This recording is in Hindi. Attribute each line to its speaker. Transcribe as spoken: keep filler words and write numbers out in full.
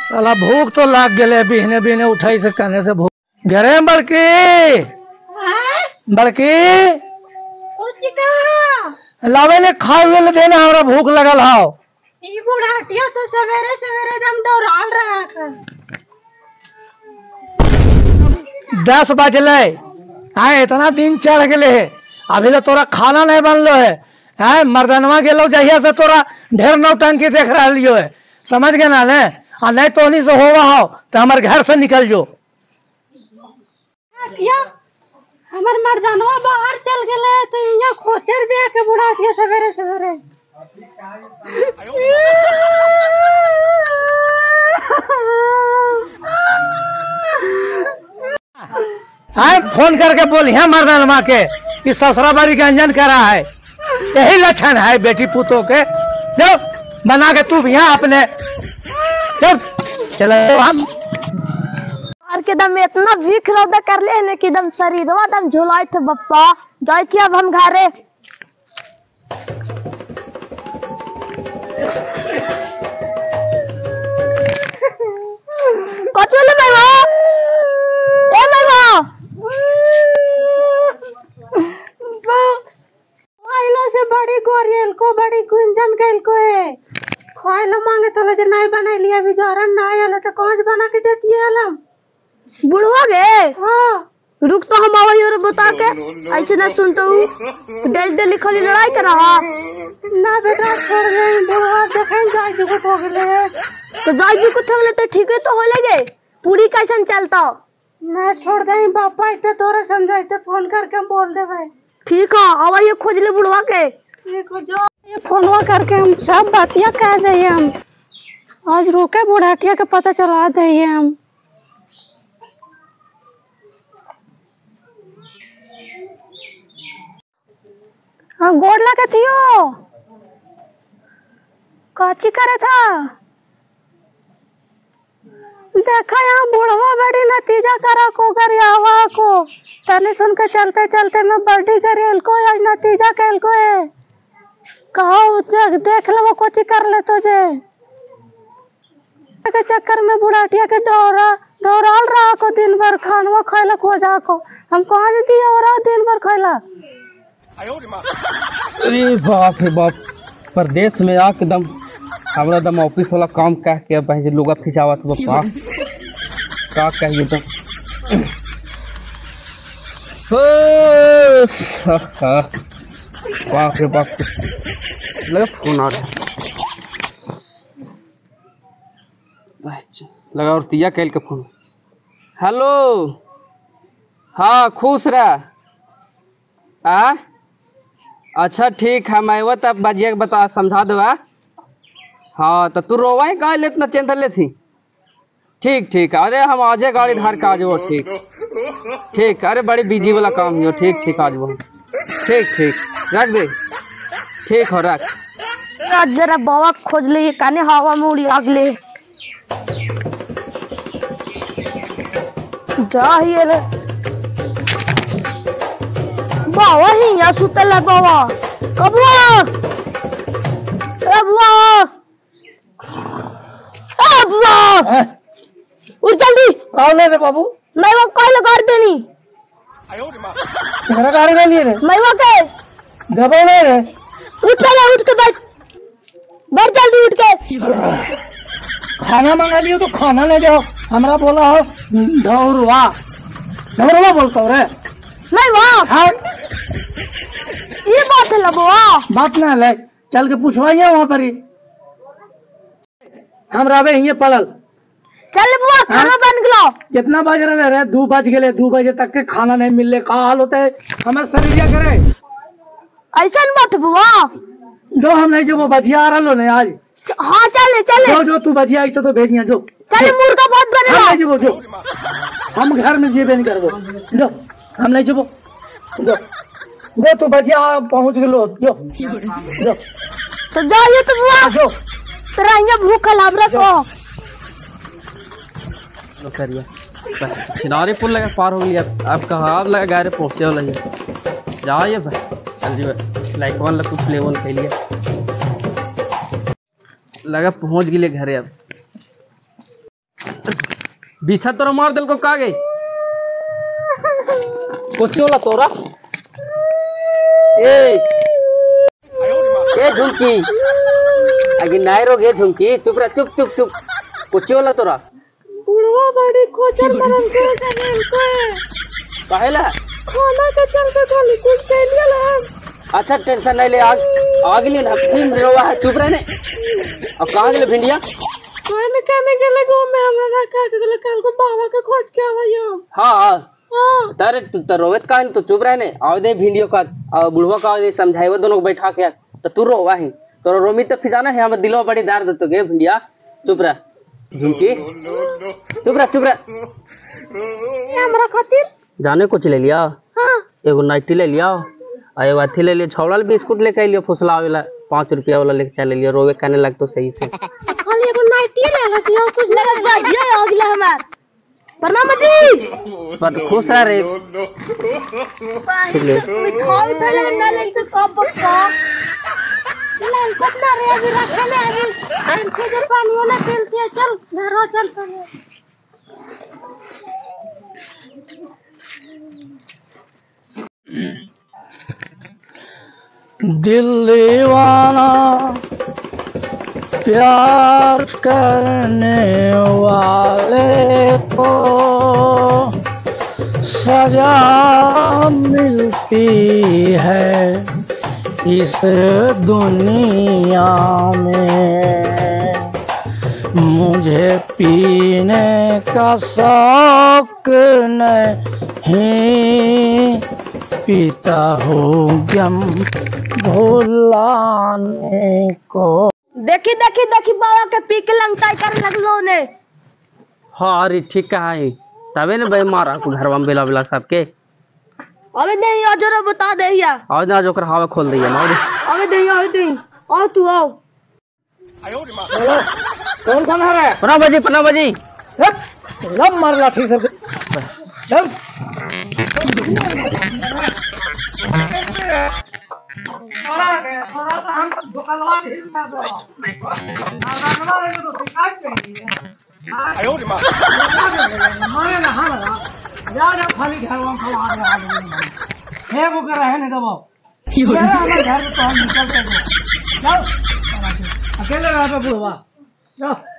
Speaker 1: साला भूख तो लाग गए बिहने बिहने उठाई से कहने से भूख घरे में बड़की बड़की लावे ने खाए हुए ले देना हमरा भूख लगल हाओ।
Speaker 2: ई बुढ़ाटिया तो सवेरे सवेरे दम दौड़ाल रहा था।
Speaker 1: दस बजले हाँ इतना दिन चढ़ गए है अभी तो तोरा खाना नहीं बनलो है। हाँ मर्दनवा गेलो जहिया से तोरा ढेर नौटंकी देख रहा लियो है समझ गए ना ने आ नहीं तो नहीं से होवा हो तो हमारे घर से निकल जो।
Speaker 2: हमार मर्दानवा बाहर चल गए तो यहाँ खोचर भी आके बुढ़ाटिया सवेरे सवेरे
Speaker 1: हाँ फोन करके बोल यहाँ मर्दानवा के कि ससुरा बाड़ी का अंजन करा है यही लक्षण है बेटी पुतों के। जो बना के तू भी यहाँ अपने चलो हम
Speaker 3: और के दम इतना भीख रौदा कर ले ने कि दम शरीरवा दम झुलाए थे बप्पा जाय छी अब हम घरे। कचोले में हो ए में हो
Speaker 2: माइलो से बड़ी गोरियल को बड़ी गुंजन गइल को है खाइलो मांगे तो जे नहीं बना लिया अभी जोरन ना आया तो कौन बना के देती है अलम
Speaker 3: बुढ़वा गे।
Speaker 2: हां
Speaker 3: रुक तो हम आवाई और बता के ऐसे ना सुनता हूँ डेल डेली खाली लड़ाई कर रहा
Speaker 2: ना बेटा छोड़ गए बुढ़वा देखें जाय जी को ठोक ले
Speaker 3: तो जाय जी को ठोक ले तो ठीक है तो हो लगे पूरी कैसन चलता
Speaker 2: ना छोड़ दे पापा इतने तोरे समझाइते फोन करके हम बोल दे भाई
Speaker 3: ठीक है आवाई खोज ले बुढ़वा के
Speaker 2: ठीक हो जो ये फोनवा करके हम सब बातियां कह दे हम आज रोके बुढ़ाटिया के पता चला दे हम। हाँ गोड़ लगे थियो काची करे था देखा यहाँ बुढ़वा बड़ी नतीजा करा को गरियावा को तने सुन के चलते चलते मैं बड़ी गरियल को आज नतीजा कैल को है कहो देख लो वो कोची कर ले तुझे के चक्कर में बुढ़ाटिया के डोरा डोराल रहा को दिन भर खानवा खैला खो जा को हम कहाँ से दिया हो रहा दिन भर खैला।
Speaker 4: अरे बाप रे बाप प्रदेश में आके दम हमरा दम ऑफिस वाला काम कह के भाई लोग खिंचावत बापा का कहिए दम बाप रे बाप लगा फोन आ रहा लगा और तिया कैल के फोन हेलो हाँ खुश रह आ अच्छा ठीक है मैं वो तब बाजिया के बता समझा देवा। हाँ तो तू रोवा ही कहा इतना चिंता ले थी ठीक ठीक अरे हम आजे गाड़ी धार के आ जाओ ठीक ठीक अरे बड़ी बिजी वाला काम हो ठीक ठीक आ जाओ ठीक ठीक रख दे ठीक हो रख
Speaker 3: जरा बाबा खोज ले काने हवा में उड़ी अगले जा ही रे बाबा ही यहाँ सुतल है बाबा कबुआ कबुआ कबुआ उठ जल्दी
Speaker 1: कौन है रे बाबू
Speaker 3: मैं वो कॉल कर देनी
Speaker 1: घर गाड़ी ले लिए रे
Speaker 3: मैं वो के
Speaker 1: दबो नहीं रे
Speaker 3: उठ ले उठ के बैठ बैठ जल्दी उठ के
Speaker 1: खाना मंगा लियो तो खाना ले जाओ हमरा बोला हो ढौरवा ढौरवा बोलता रे
Speaker 3: नहीं वाह
Speaker 1: हाँ
Speaker 3: ये बात है लगवा
Speaker 1: बात ना ले चल के पूछवाइए वहाँ पर ही हम रहे ये पड़ल
Speaker 3: चल बुआ खाना बन गया
Speaker 1: कितना बज रहे रे दो बज गए दो बजे तक के खाना नहीं मिलने का हाल होता है हमारे शरीर क्या करे
Speaker 3: ऐसा मत बुआ
Speaker 1: जो हम नहीं जो वो बजिया आ रहा नहीं आज
Speaker 3: हाँ चले चले
Speaker 1: जो जो तू बजिया आई तो, तो भेजिया जो
Speaker 3: चले मुर्गा बहुत बनेगा
Speaker 1: हम नहीं जो जो हम घर में जेबे नहीं करबो जो हम नहीं जो जो जो तू बजिया पहुंच गलो जो जो
Speaker 3: तो जाइए तो बुआ
Speaker 1: जो
Speaker 3: तेरा यहाँ भूख लाभ रखो
Speaker 4: करिए छिनारी पुल लगा पार हो गया अब कहा अब लगा गाड़ी पहुंचे वाला है जाइए भाई जल्दी लाइक वन लग कुछ लेवन के लिए लगा पहुंच गए घरे अब बिछा तोरा मार दिल को का गई कुछ होला तोरा ए ए झुमकी आगे नाय रो गे झुमकी चुप रह चुप चुप चुप कुछ होला तोरा
Speaker 2: बुढ़वा बड़ी खोचर मरन करे जाने इनको
Speaker 4: काहेला
Speaker 2: खाना के चलते खाली कुछ दे लिया।
Speaker 4: अच्छा टेंशन नहीं ले आग आग ले ना फिर रोवा है चुप रहने अब कहां गेले भिंडिया
Speaker 2: कोई न कहने के लगे मैं हमरा काट देले कल को बाबा के खोज के आवायो।
Speaker 4: हां
Speaker 2: हां
Speaker 4: तारे तू तो रोवत का तो चुप रहने आव दे भिंडियो का बुढ़वा का दे समझाइबो दोनों को बैठा के तो तू रोवा है तो रोमी तो फिजाना है हम दिलो बड़ी दार दतो गे भिंडिया चुप रह झुमकी चुप रह चुप रह
Speaker 2: हमरा खातिर
Speaker 4: जाने कुछ ले लिया
Speaker 2: हां
Speaker 4: एगो नाइटी ले लिया आए अथी ले लिया छौड़ल बिस्कुट लेके लियो फुसला वाला पाँच रुपया वाला लेके चले लियो रोवे कहने लग तो सही से
Speaker 2: खाली एगो नाइटी ले लेती हो कुछ ले
Speaker 3: बाजिया आ गया हमार प्रणाम जी
Speaker 4: पर खुश रह रे ठीक ले
Speaker 3: मिठाई पहले ना ले तो कब बक्का
Speaker 2: ले कितना रे अभी रखे ले अभी इनको जो पानी वाला तेल से चल घर चल पहले
Speaker 1: दिल दीवाना प्यार करने वाले को सजा मिलती है इस दुनिया में। मुझे पीने का शौक नहीं पीता हूँ गम भुलाने को।
Speaker 3: देखी देखी देखी बाबा के पी के लंगटाई कर लगलो ने।
Speaker 4: हाँ अरे ठीक है तबे ने भाई मारा को घरवा में बेला बेला सबके
Speaker 3: अबे नहीं आ जरा बता दे या
Speaker 4: आज ना जो कर हवा खोल दिया मार
Speaker 3: अबे नहीं आ दे आ तू आओ
Speaker 1: कौन कौन है रे?
Speaker 4: पना बजी पना बजी
Speaker 1: लब मार लाठी से लब मारे ना हमारा जा जा खाली घर में खवा है वो कर रहे हैं दबाओ हमारे घर में तो हम निकलते हैं जाओ अकेले रह पे बुढ़वा जाओ